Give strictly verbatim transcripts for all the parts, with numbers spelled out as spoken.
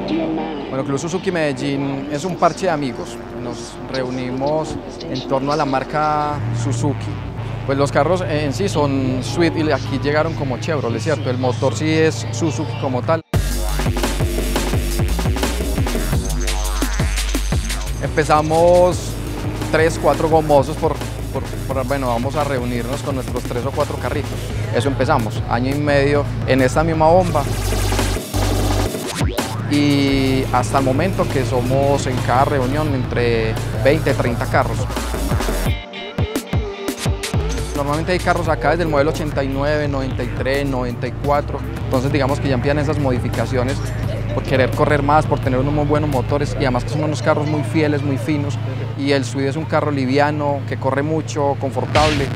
Bueno, Club Suzuki Medellín es un parche de amigos. Nos reunimos en torno a la marca Suzuki. Pues los carros en sí son Swift y aquí llegaron como Chevrolet, ¿cierto? El motor sí es Suzuki como tal. Empezamos tres, cuatro gomosos por, por, por, bueno, vamos a reunirnos con nuestros tres o cuatro carritos. Eso empezamos, año y medio en esta misma bomba. Y hasta el momento que somos en cada reunión entre veinte, treinta carros. Normalmente hay carros acá desde el modelo ochenta y nueve, noventa y tres, noventa y cuatro, entonces digamos que ya empiezan esas modificaciones por querer correr más, por tener unos muy buenos motores y además que son unos carros muy fieles, muy finos, y el Swift es un carro liviano, que corre mucho, confortable.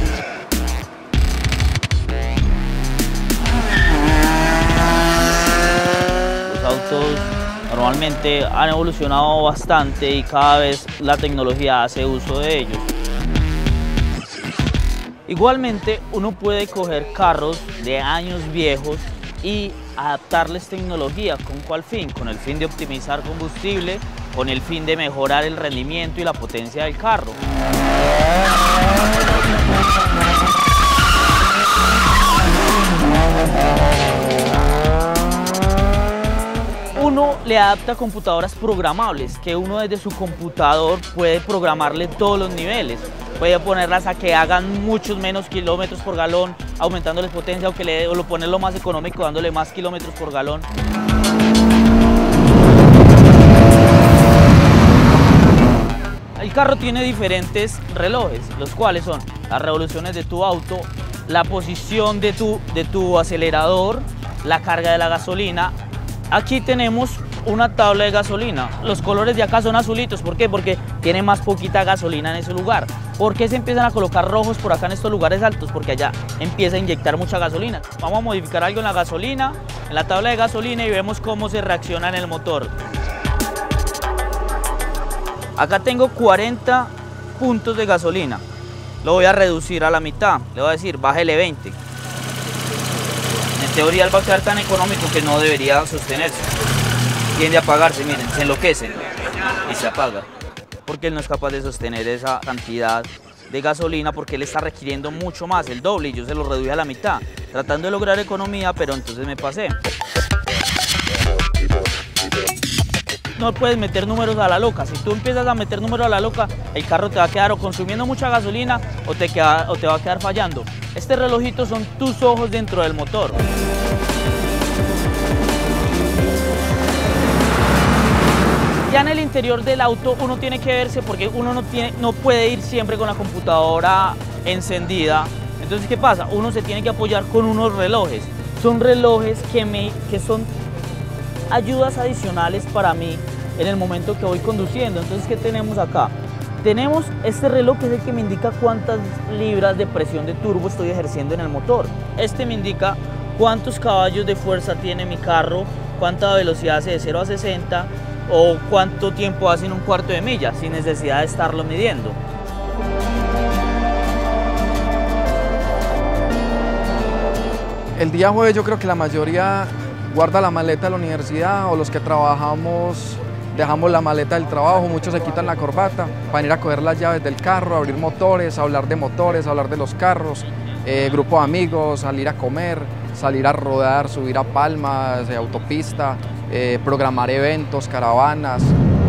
Los autos normalmente han evolucionado bastante y cada vez la tecnología hace uso de ellos. Igualmente, uno puede coger carros de años viejos y adaptarles tecnología. ¿Con cuál fin? Con el fin de optimizar combustible, con el fin de mejorar el rendimiento y la potencia del carro. Uno le adapta computadoras programables, que uno desde su computador puede programarle todos los niveles. Puede ponerlas a que hagan muchos menos kilómetros por galón, aumentándoles potencia, o, que le, o lo ponerlo más económico, dándole más kilómetros por galón. El carro tiene diferentes relojes, los cuales son las revoluciones de tu auto, la posición de tu, de tu acelerador, la carga de la gasolina. Aquí tenemos una tabla de gasolina. Los colores de acá son azulitos. ¿Por qué? Porque tiene más poquita gasolina en ese lugar. ¿Por qué se empiezan a colocar rojos por acá en estos lugares altos? Porque allá empieza a inyectar mucha gasolina. Vamos a modificar algo en la gasolina, en la tabla de gasolina, y vemos cómo se reacciona en el motor. Acá tengo cuarenta puntos de gasolina. Lo voy a reducir a la mitad. Le voy a decir, bájele veinte. En teoría él va a quedar tan económico que no debería sostenerse. Tiende a apagarse, miren, se enloquece y se apaga. Porque él no es capaz de sostener esa cantidad de gasolina, porque él está requiriendo mucho más, el doble, y yo se lo reduje a la mitad, tratando de lograr economía, pero entonces me pasé. No puedes meter números a la loca. Si tú empiezas a meter números a la loca, el carro te va a quedar o consumiendo mucha gasolina o te, queda, o te va a quedar fallando. Este relojito son tus ojos dentro del motor. Ya en el interior del auto uno tiene que verse, porque uno no, tiene, no puede ir siempre con la computadora encendida. Entonces, ¿qué pasa? Uno se tiene que apoyar con unos relojes. Son relojes que, me, que son ayudas adicionales para mí en el momento que voy conduciendo. Entonces, ¿qué tenemos acá? Tenemos este reloj, que es el que me indica cuántas libras de presión de turbo estoy ejerciendo en el motor. Este me indica cuántos caballos de fuerza tiene mi carro, cuánta velocidad hace de cero a sesenta, o cuánto tiempo hace en un cuarto de milla, sin necesidad de estarlo midiendo. El día jueves yo creo que la mayoría guarda la maleta de la universidad, o los que trabajamos dejamos la maleta del trabajo, muchos se quitan la corbata para ir a coger las llaves del carro, abrir motores, hablar de motores, hablar de los carros, eh, grupo de amigos, salir a comer, salir a rodar, subir a palmas, eh, autopista, eh, programar eventos, caravanas.